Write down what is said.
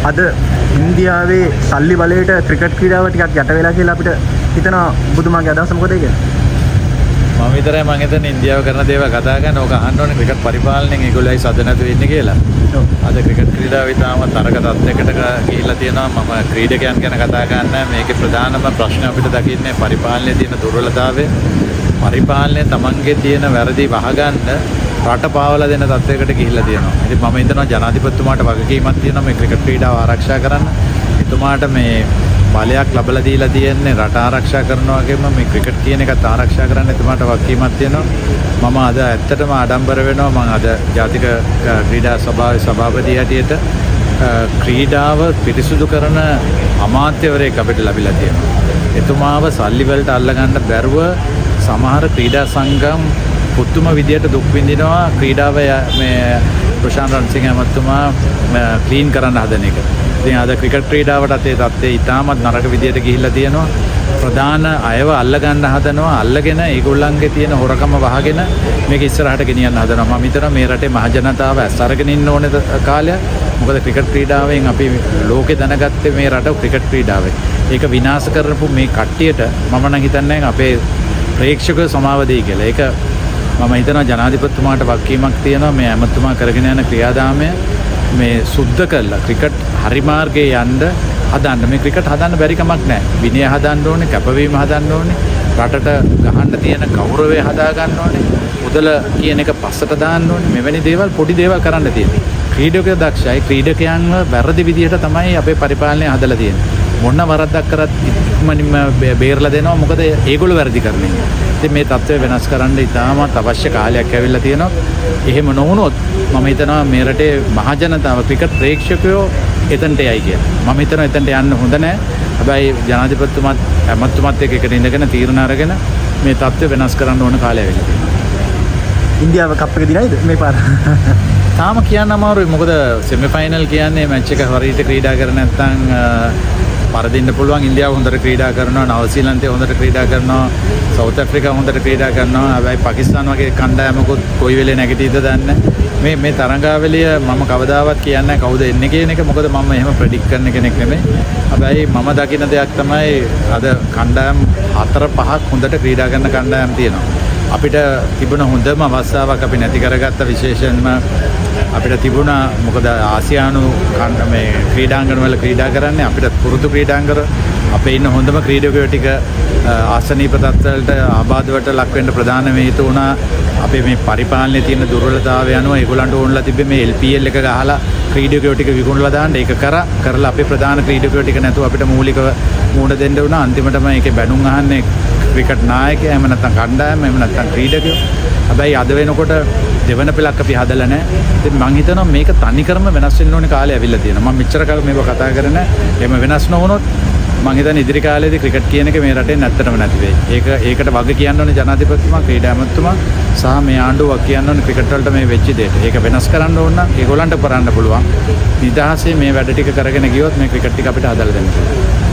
අද ඉන්දියාවේ සල්ලි බලයට ක්‍රිකට් ක්‍රීඩාව ටිකක් යට වෙලා කියලා අපිට හිතනවා. ඔබතුමාගේ අදහස මොකද ඒක? මම විතරයි මම හිතන්නේ ඉන්දියාව කරන දේවල් කතා කරන ඕක අහන්න ඕනේ ක්‍රිකට් පරිපාලනයෙන් ඒගොල්ලෝයි සද නැතු වෙන්නේ කියලා. අද ක්‍රිකට් ක්‍රීඩාව ඉතාම තරක තත්යකට ගිහිල්ලා තියෙනවා. මම ක්‍රීඩකයන් ගැන කතා කරන්නේ මේකේ ප්‍රධානම ප්‍රශ්න අපිට දකින්නේ පරිපාලනයේ තියෙන දුර්වලතාවය. පරිපාලනයේ Tamanගේ තියෙන වැරදි වහගන්න රට පාවලා දෙන තත්යකට ගිහිල්ලා තියෙනවා. ඉතින් මම හිතනවා ජනාධිපතිතුමාට වගකීමක් තියෙනවා මේ ක්‍රිකට් ක්‍රීඩාව ආරක්ෂා කරන්න. එතුමාට මේ බලයක් ලැබලා දීලා තියෙන්නේ රට ආරක්ෂා කරනවා වගේම මේ ක්‍රිකට් කියන එකත් ආරක්ෂා කරන්න එතුමාට වගකීමක් තියෙනවා. මම අද ඇත්තටම ආඩම්බර වෙනවා. මම අද ජාතික ක්‍රීඩා සභාවේ සභාපති හැටියට ක්‍රීඩාව පිරිසුදු කරන අමාත්‍යවරයෙක් අපිට ලැබිලා තියෙනවා. එතුමාව සල්ලි වලට අල්ලගන්න බැරුව සමහර ක්‍රීඩා සංගම් පුදුම විදියට දුක් විඳිනවා. ක්‍රීඩාව මේ ප්‍රශාන්ත් රණසිංහ මහත්මයා ක්ලීන් කරන්න හදන එක. ඉතින් අද ක්‍රිකට් ක්‍රීඩාවටත් ඒ තත්ත්වය ඉතාමත් නරක විදියට ගිහිල්ලා තියෙනවා. ප්‍රධාන අයව අල්ලගන්න හදනවා. අල්ලගෙන ඒගොල්ලන්ගේ තියෙන හොරකම වහගෙන මේක ඉස්සරහට ගෙනියන්න හදනවා. මම හිතනවා මේ රටේ මහ ජනතාව ඇස් අරගෙන ඉන්න ඕනේ කාලයක්. මොකද ක්‍රිකට් ක්‍රීඩාවෙන් අපි ලෝකේ දැනගත්තේ මේ රට ක්‍රිකට් ක්‍රීඩාවෙන්. ඒක විනාශ කරපු මේ කට්ටියට මම නම් හිතන්නේ අපේ ප්‍රේක්ෂකයෝ සමාව දෙයි කියලා. ඒක මම හිතනවා ජනාධිපතිතුමාට වගකීමක් තියෙනවා මේ ඇමතුමා කරගෙන යන ක්‍රියාදාමය මේ සුද්ධ කරලා ක්‍රිකට් හරි මාර්ගයේ යන්න හදන්න. මේ ක්‍රිකට් හදන්න බැරි කමක් නැහැ. විනය හදන්න ඕනේ, කැපවීම හදන්න ඕනේ, රටට ගහන්න තියෙන ගෞරවය හදා ගන්න ඕනේ, මුදල කියන එක පස්සට දාන්න ඕනේ. මෙවැනි දේවල් පොඩි දේවල් කරන්න තියෙනවා. ක්‍රීඩකයෝ දක්ෂයි. ක්‍රීඩකයන්ව වැරදි විදිහට තමයි අපේ පරිපාලනය හදලා තියෙන්නේ. මොන වරදක් කරත් ඉක්මනින්ම බේරලා දෙනවා. මොකද ඒගොල්ලෝ වැරදි කරන්නේ. ඉතින් මේ තත්ත්වය වෙනස් කරන්න ඉතාමත් අවශ්‍ය කාලයක් ඇවිල්ලා තියෙනවා. එහෙම නොවුනොත් මම හිතනවා මේ රටේ මහ ජනතාව ක්‍රිකට් ප්‍රේක්ෂකයෝ එතනට යයි කියලා. මම හිතනවා එතනට යන්න හොඳ නැහැ. හැබැයි ජනාධිපතිතුමාත් ඇමතුමාත් එක්ක එකට ඉඳගෙන තීරණ අරගෙන මේ තත්ත්වය වෙනස් කරන්න ඕන කාලය ඇවිල්ලා තියෙනවා. ඉන්දියාව කප් එක දිනයිද මේ පාර? තාම කියන්න අමාරුයි. මොකද සෙමි ෆයිනල් කියන්නේ මැච් එක හරියට ක්‍රීඩා කර නැත්නම් පරදින්න පුළුවන්. ඉන්දියාව හොඳට ක්‍රීඩා කරනවා, නවසීලන්තය හොඳට ක්‍රීඩා කරනවා, සවුත් ඇෆ්‍රිකා හොඳට ක්‍රීඩා කරනවා. හැබැයි පාකිස්තාන වගේ කණ්ඩායමකුත් කොයි වෙලේ නැගිටීද දන්නේ නැහැ. මේ තරඟාවලිය මම කවදාවත් කියන්නේ නැහැ කවුද එන්නේ කියන එක. මොකද මම එහෙම ප්‍රෙඩික්ට් කරන කෙනෙක් නෙමෙයි. හැබැයි මම දකින දෙයක් තමයි අද කණ්ඩායම් 4-5ක් හොඳට ක්‍රීඩා කරන කණ්ඩායම් තියෙනවා. අපිට තිබුණ හොඳම අවස්ථාවක් අපි නැති කරගත්ත. විශේෂයෙන්ම අපිට තිබුණා මොකද ආසියානු මේ ක්‍රීඩාංගන වල ක්‍රීඩා කරන්නේ අපිට පුරුදු ක්‍රීඩාංගන අපේ ඉන්න හොඳම ක්‍රීඩකයෝ ටික ආසනීප තත්ත්වවලට ආබාධවට ලක් වෙන්න ප්‍රධාන හේතු වුණා අපේ මේ පරිපාලනයේ තියෙන දුර්වලතාවය අනුව ඒගොල්ලන්ට ඕනලා තිබ්බේ මේ LPL එක ගහලා ක්‍රීඩකයෝ ටික විකුණලා දාන්න. ඒක කරලා අපේ ප්‍රධාන ක්‍රීඩකයෝ ටික නැතුව අපිට මූලිකව මුණ දෙන්න වුණා. අන්තිමටම ඒකේ බැනුම් අහන්නේ ක්‍රිකට් නායකයා එහෙම නැත්නම් කණ්ඩායම එහෙම නැත්නම් ක්‍රීඩකයෝ. හැබැයි අද වෙනකොට දෙවන පෙළක් අපි හදලා නැහැ. ඉතින් මම හිතනවා මේක තනිකරම වෙනස් වෙන්න ඕනේ කාලය ඇවිල්ලා තියෙනවා. මම මෙච්චර කාල මේක කතා කරන එහෙම වෙනස් නොවුනොත් මම හිතන්නේ ඉදිරි කාලේදී ක්‍රිකට් කියන එක මේ රටේ නැත්තටම නැති වෙයි. ඒකට වග කියන්න ඕනේ ජනාධිපතිතුමා, ක්‍රීඩා ඇමතුමා සහ මේ ආණ්ඩුව වග කියන්න ඕනේ ක්‍රිකට් වලට මේ වෙච්ච දෙයට. ඒක වෙනස් කරන්න ඕන නම් ඒගොල්ලන්ට කරන්න පුළුවන්. නිදහසේ මේ වැඩ ටික කරගෙන ගියොත් මේ ක්‍රිකට් ටික අපිට හදලා දෙන්න පුළුවන්.